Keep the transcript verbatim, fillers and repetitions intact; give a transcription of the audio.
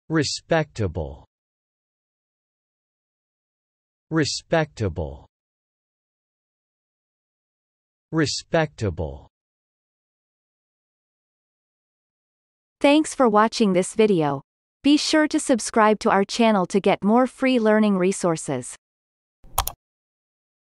respectable, respectable, respectable. Thanks for watching this video. Be sure to subscribe to our channel to get more free learning resources.